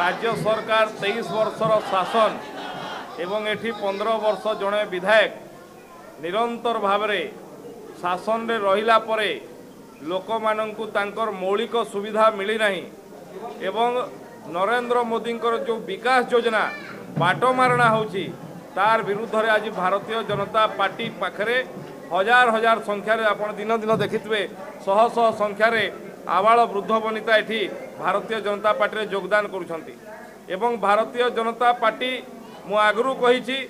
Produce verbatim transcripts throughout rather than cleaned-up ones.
राज्य सरकार तेईस वर्षर शासन एवं एठी पंद्रह वर्ष जड़े विधायक निरंतर भाव शासन रे रहिला परे लोक मानंकु तांकर मौलिक सुविधा मिली नहीं एवं नरेंद्र मोदी जो विकास योजना बाटमारणा होची तार विरुद्ध रे आज भारतीय जनता पार्टी पाखरे हजार हजार संख्यार आपण दिन दिन देखिथे शह शह संख्यार आबाल वृद्ध वनिता एठी भारतीय जनता पार्टी रे योगदान करुछंती एवं भारतीय जनता पार्टी मु आगरू कही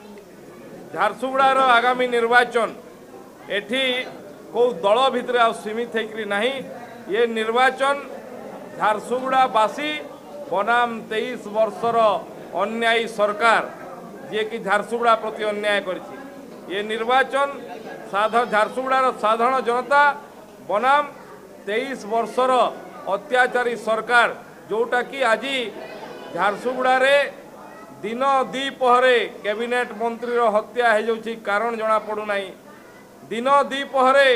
झारसुगुड़ार आगामी निर्वाचन एठी को दल भितर आ सीमित होकरी नहीं ये निर्वाचन झारसुगुड़ावासी बनाम तेईस वर्षर अन्यायी सरकार जी कि झारसुगुड़ा प्रति अन्याय करिछि ये निर्वाचन साधारण झारसुगुड़ार साधारण जनता बनाम तेईस वर्षर अत्याचारी सरकार जोटा कि आज झारसुगुड़ा रे दिन द्विपहरे कैबिनेट मंत्री हत्या हो जाउछि कारण जना पड़ुना दिन द्विपहरे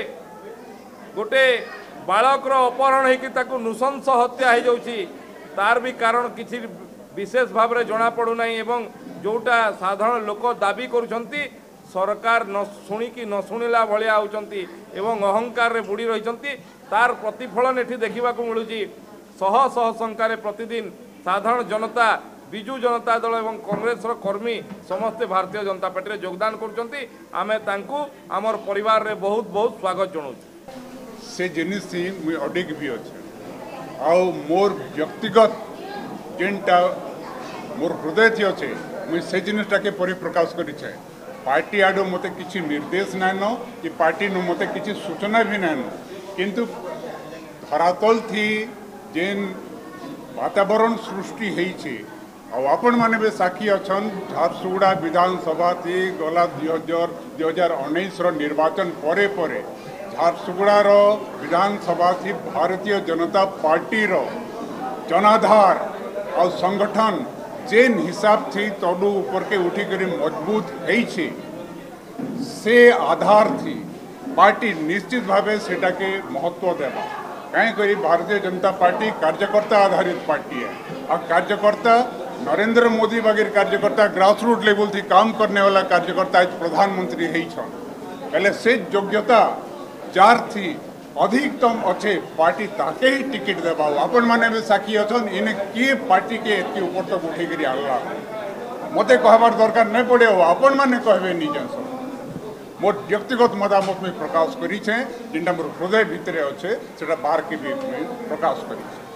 गोटे बालकर अपहरण होकर नृशंस हत्या हो जाउछि तार भी कारण किसी विशेष भाव में जना पड़ुना एवं जोटा साधारण लोक दाबी करुछंती सरकार न शुणिकी न शुणिला भलिया होउछंती एवं अहंकार रे बुड़ी रहिछंती तार प्रतिफलन एठी देखिबा को मिलुछि शह शह संख्यार प्रतिदिन साधारण जनता विजु जनता दल एवं कांग्रेस कर्मी समस्ते भारतीय जनता पार्टी रे योगदान करुछंती आमे तांकू हमर परिवार रे बहुत बहुत स्वागत जणाउछु से जिनिस मुई अडिक भी अछि आउ मोर व्यक्तिगत जेनटा मोर हृदय थी अच्छे मुई से जिनिसटा के परिप्रकाश करिछे पार्टी आडो मते किछि निर्देश नाइन कि पार्टी नु मते किछि सूचना भी नाइन किंतु धरातल थी जेन वातावरण सृष्टि होइछे आ आपण माने बे साक्षी अछन झारसुगुड़ा विधानसभा थी गला दुई हजार दुई हजार उन्नीस निर्वाचन परे परे झारसुगुड़ार विधानसभा थी भारतीय जनता पार्टी रो जनाधार और संगठन जेन हिसाब थी तडू ऊपर के उठी कर मजबूत है से आधार थी पार्टी निश्चित भावे सेटा के महत्व देवा कहीं करी भारतीय जनता पार्टी कार्यकर्ता आधारित पार्टी है और कार्यकर्ता नरेंद्र मोदी वगैरह कार्यकर्ता ग्रासरूट लेवल थी काम करने वाला कार्यकर्ता आज प्रधानमंत्री है से योग्यता जार थी अधिकतम अच्छे पार्टी ताके ही टिकट देवा आपण माने भी साक्षी अच्छन इन्हें किए पार्टी के एति ऊपर तक उठे करी आला मते कहबार दरकार नहीं पड़े हो आपण माने कहबे निजन मोर व्यक्तिगत मतामत में प्रकाश करी छे जिनटा मोर हृदय भितरे अच्छे सेटा बाहर के भी प्रकाश करी